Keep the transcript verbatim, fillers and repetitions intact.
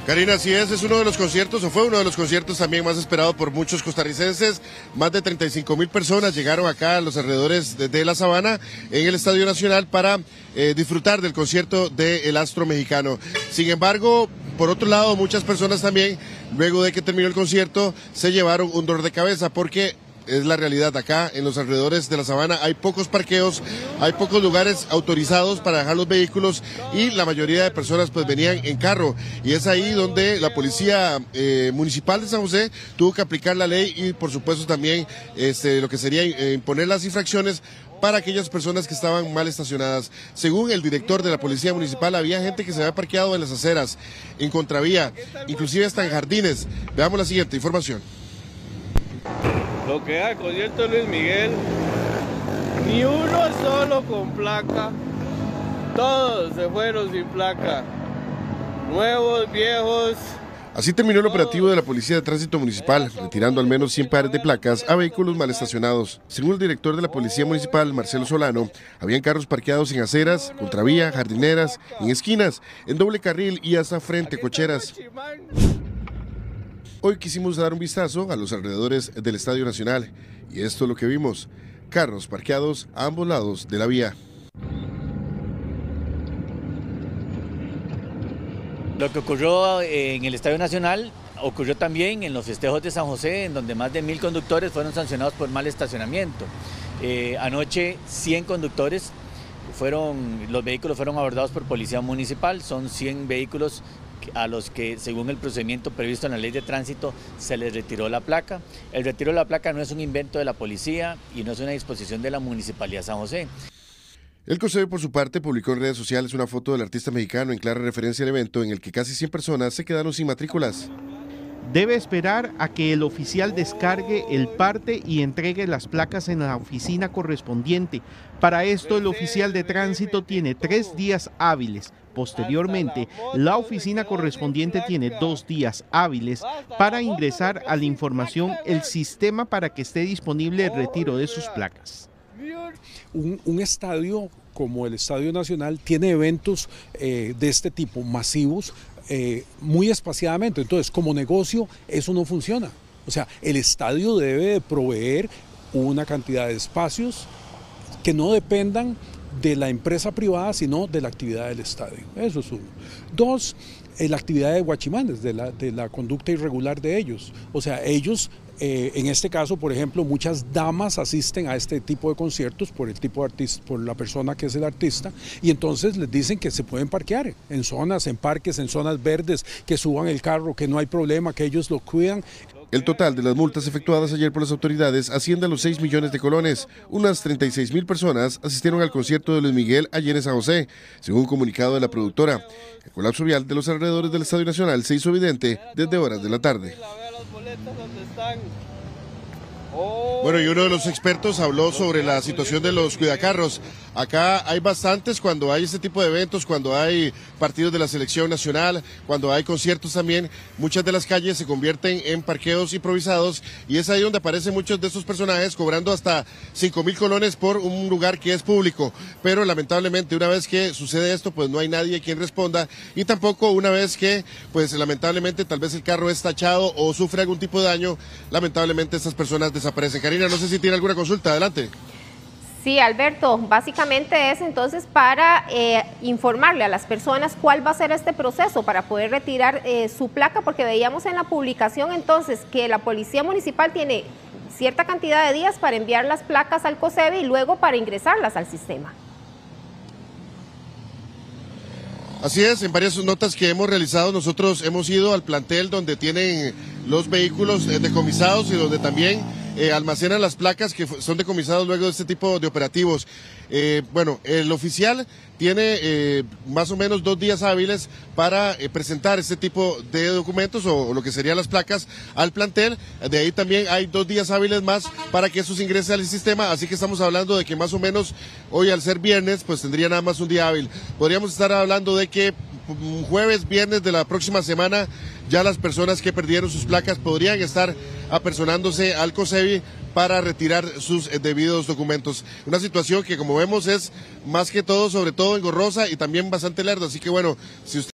Karina, así es, es uno de los conciertos, o fue uno de los conciertos también más esperado por muchos costarricenses. Más de treinta y cinco mil personas llegaron acá a los alrededores de, de la Sabana, en el Estadio Nacional, para eh, disfrutar del concierto del astro mexicano. Sin embargo, por otro lado, muchas personas también, luego de que terminó el concierto, se llevaron un dolor de cabeza, porque es la realidad acá en los alrededores de la Sabana. Hay pocos parqueos, hay pocos lugares autorizados para dejar los vehículos y la mayoría de personas pues venían en carro, y es ahí donde la policía eh, municipal de San José tuvo que aplicar la ley y por supuesto también este, lo que sería eh, imponer las infracciones para aquellas personas que estaban mal estacionadas. Según el director de la Policía Municipal, había gente que se había parqueado en las aceras, en contravía, inclusive hasta en jardines. Veamos la siguiente información. Lo que da el concierto de Luis Miguel, ni uno solo con placa, todos se fueron sin placa, nuevos, viejos. Así terminó el operativo de la Policía de Tránsito Municipal, retirando al menos cien pares de placas a vehículos mal estacionados. Según el director de la Policía Municipal, Marcelo Solano, habían carros parqueados en aceras, contravía, jardineras, en esquinas, en doble carril y hasta frente a cocheras. Hoy quisimos dar un vistazo a los alrededores del Estadio Nacional, y esto es lo que vimos: carros parqueados a ambos lados de la vía. Lo que ocurrió en el Estadio Nacional ocurrió también en los festejos de San José, en donde más de mil conductores fueron sancionados por mal estacionamiento. Eh, anoche cien conductores, fueron, los vehículos fueron abordados por Policía Municipal, son cien vehículos a los que, según el procedimiento previsto en la ley de tránsito, se les retiró la placa. El retiro de la placa no es un invento de la policía y no es una disposición de la Municipalidad de San José. El COSEBI, por su parte, publicó en redes sociales una foto del artista mexicano en clara referencia al evento en el que casi cien personas se quedaron sin matrículas. Debe esperar a que el oficial descargue el parte y entregue las placas en la oficina correspondiente. Para esto, el oficial de tránsito tiene tres días hábiles. Posteriormente, la oficina correspondiente tiene dos días hábiles para ingresar a la información el sistema para que esté disponible el retiro de sus placas. Un, un estadio como el Estadio Nacional tiene eventos eh, de este tipo, masivos, eh, muy espaciadamente. Entonces, como negocio, eso no funciona. O sea, el estadio debe de proveer una cantidad de espacios que no dependan de la empresa privada, sino de la actividad del estadio. Eso es uno. Dos, eh, la actividad de guachimanes, de la, de la conducta irregular de ellos. O sea, ellos, eh, en este caso, por ejemplo, muchas damas asisten a este tipo de conciertos por el tipo de artista, por la persona que es el artista, y entonces les dicen que se pueden parquear en zonas, en parques, en zonas verdes, que suban el carro, que no hay problema, que ellos lo cuidan. El total de las multas efectuadas ayer por las autoridades asciende a los seis millones de colones. Unas treinta y seis mil personas asistieron al concierto de Luis Miguel ayer en San José, según un comunicado de la productora. El colapso vial de los alrededores del Estadio Nacional se hizo evidente desde horas de la tarde. Bueno, y uno de los expertos habló sobre la situación de los cuidacarros. Acá hay bastantes cuando hay este tipo de eventos, cuando hay partidos de la selección nacional, cuando hay conciertos también. Muchas de las calles se convierten en parqueos improvisados, y es ahí donde aparecen muchos de estos personajes cobrando hasta cinco mil colones por un lugar que es público. Pero lamentablemente, una vez que sucede esto, pues no hay nadie quien responda, y tampoco una vez que, pues lamentablemente, tal vez el carro es tachado o sufre algún tipo de daño, lamentablemente estas personas desaparecen. Karina, no sé si tiene alguna consulta, adelante. Sí, Alberto, básicamente es entonces para eh, informarle a las personas cuál va a ser este proceso para poder retirar eh, su placa, porque veíamos en la publicación entonces que la Policía Municipal tiene cierta cantidad de días para enviar las placas al COSEBI y luego para ingresarlas al sistema. Así es, en varias notas que hemos realizado nosotros hemos ido al plantel donde tienen los vehículos eh, decomisados y donde también eh, almacenan las placas que son decomisados luego de este tipo de operativos. Eh, bueno, el oficial tiene eh, más o menos dos días hábiles para eh, presentar este tipo de documentos o, o lo que serían las placas al plantel. De ahí también hay dos días hábiles más para que esos ingresen al sistema, así que estamos hablando de que más o menos hoy, al ser viernes, pues tendría nada más un día hábil. Podríamos estar hablando de que jueves, viernes de la próxima semana ya las personas que perdieron sus placas podrían estar apersonándose al COSEBI para retirar sus debidos documentos. Una situación que, como vemos, es más que todo, sobre todo engorrosa y también bastante lerda, así que bueno, si usted